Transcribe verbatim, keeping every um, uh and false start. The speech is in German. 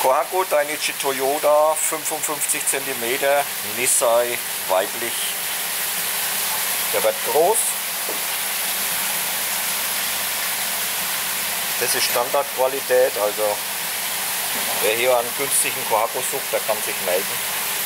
Kohaku Dainichi Toyota, fünfundfünfzig Zentimeter, Nissan, weiblich. Der wird groß. Das ist Standardqualität, also wer hier einen günstigen Kohaku sucht, der kann sich melden.